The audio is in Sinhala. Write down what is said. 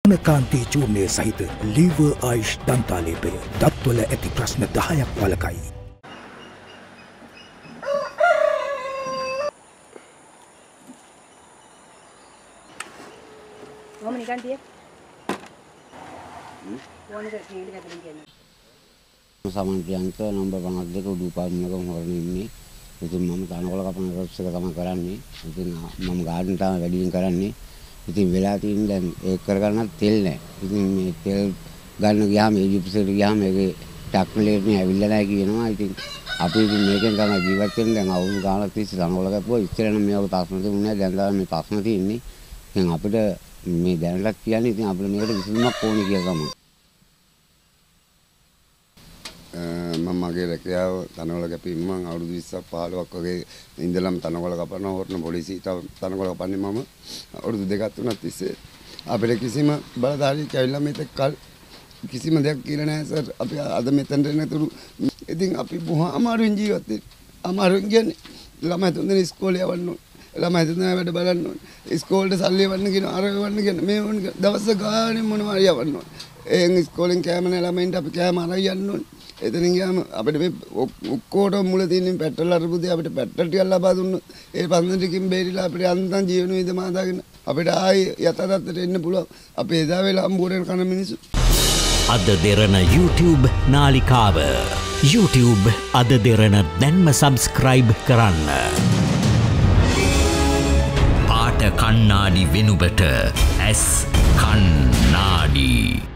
රත්නකාන්ති චූර්ණය සහිත ලීවර් ආයුෂ් දන්තාලේපය දත්වල ඇති ප්‍රශ්න 10ක් වළකයි. Ngomong ikan dia. Wanita kiri kata dia. සමන්තියන්ත නම්බර් 52 උඩුපාමුණක හොරන ඉන්නේ. ඉතින් මම තනකොළ කපන රොක්ස් එක තමයි කරන්නේ. ඉතින් මම ගාඩන් තමයි වැඩියෙන් කරන්නේ. ඉතින් වෙලා තියෙන දැන් ඒක කරගන්න තෙල් නැහැ. ඉතින් මේ තෙල් ගන්න ගියාම ඊජිප්තෙට ගියාම ඒකේ ටක්ලේට් නේ ඇවිල්ලා නැහැ කියනවා. ඉතින් අපි ඉතින් මේකෙන් තමයි ජීවත් වෙන්නේ. දැන් අවුරුදු ගානක් තිස්සේ තනකොළ කපුවා. ඉස්සර නම් මේක ප්‍රශ්න තිබුණේ නැහැ. දැන් තමයි මේ ප්‍රශ්න තියෙන්නේ. ඉතින් අපිට මේ දැනටත් කියන්නේ ඉතින් අපිට මේකට විසඳුමක් ඕනේ කියලා තමයි. මම මගේ රැකියාව තනකොළ කැපීම මම අවුරුදු 20ක් 15ක් වගේ ඉඳලම තනකොළ කපනවා හොරන පොලිසියට තනකොළ කපන්නේ මම අවුරුදු 2ක් 3ක් තිස්සේ අපිට කිසිම බලධාරියෙක් ඇවිල්ලා මෙතෙක් කල් කිසිම දෙයක් කියලා නැහැ සර් අපි අද මෙතනට එනතුරු ඉතින් අපි බොහොම අමාරුවෙන් ජීවත් වෙන්නේ අමාරුවෙන් කියන්නේ ළමයි තුන්දෙනා ඉස්කෝලේ යවන්න ඕනේ ළමයි තුන්දෙනා වැඩ බලන්න ඕනේ ඉස්කෝලේට සල්ලි යවන්න කියන අර යවන්න කියන මේ වුණ දවස් ගානේ මොනවා හරි යවන්න ඕනේ එන් ඉස්කෝලෙන් කෑම නැහැ ළමයින්ට අපි කෑම අරන් යන්න ඕනේ එතනින් ගියාම අපිට මේ ඔක්කොටම මුල තියෙන පෙට්‍රල් අරපුදී අපිට පෙට්‍රල් ටිකක් ලබා දුන්නොත් ඒ පන්දරකින් බේරිලා අපිට අන්තම් ජීවන විදම හදාගෙන අපිට ආයි යථාර්ථයට එන්න පුළුවන් අපි එදා වෙලා අම්බුරෙන් කන මිනිස්සු අද දෙරණ YouTube නාලිකාව YouTube අද දෙරණ දැන්ම subscribe කරන්න පාට කන්නාඩි වෙනුබට ඇස් කන්නාඩි